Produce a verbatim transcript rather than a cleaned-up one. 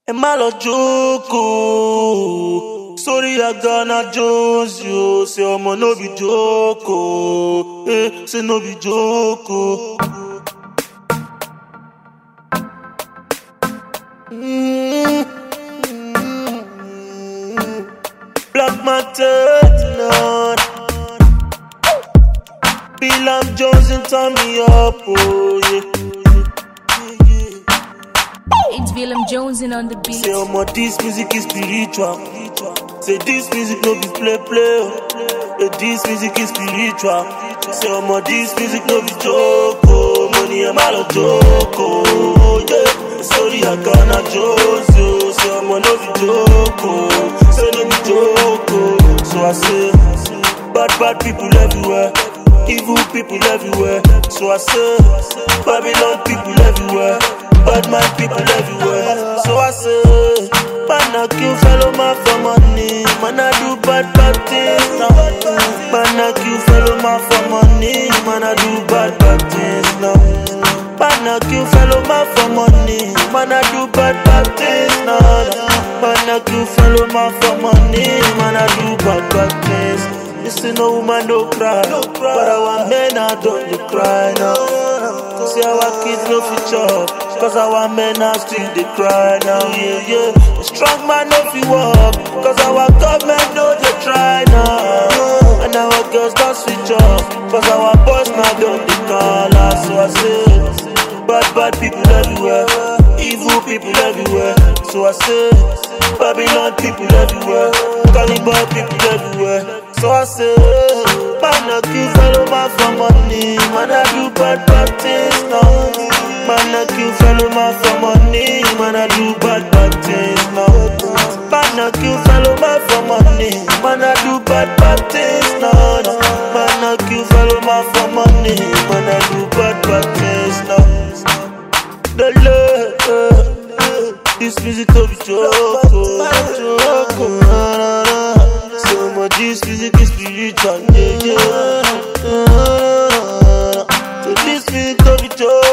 ẹ má lọ jókòó sórí Agana Jones yo, say ọmọ no be jókòó, eh, say no be jókòó. Mm-hmm. Black Market tonight. Bilam Jones and turn me up, oh yeah. It's Bilam Jones in on the beat. Say, oh, this music is spiritual. Say, this music no be play play. Say, this music is spiritual. Say, oh, this music no be joke. Oh, money I'm all a joke. Oh, yeah. Sorry, Agana Jones. Oh, say, oh, no be joke. Oh, say, no be joke. Oh, so I say, bad, bad people everywhere. Evil people everywhere. So I say, Babylon people everywhere. Bad mind people everywhere. So I say, man I kill fellow man for money. Man I do bad bad things now. Man I kill fellow man for money. Man I do bad bad things now. Man I kill fellow man for money. Man I do bad bad things now. Man I kill fellow man for money. Man I do bad bad things. You see no woman no cry, but our men are don't they cry now. See our kids no future, cause our men are still they cry now. Yeah, yeah. The strong man no fi walk, cause our government no they try now. And our girls don't switch up, cause our boys now don't they call us. So I say, bad bad people everywhere, evil people everywhere. So I say, Babylon people everywhere, Caliber people everywhere. So I say, man I kill fellow man for money. Man I do bad bad things now. Man I kill fellow man for money. Man I do bad bad things now. Man I kill fellow man for money. Man I do bad bad things now. Man I kill fellow man for money. Man I do bad bad things now. The love, this music of joke, joke. So much this music is spiritual, yeah, yeah. So this music of joke.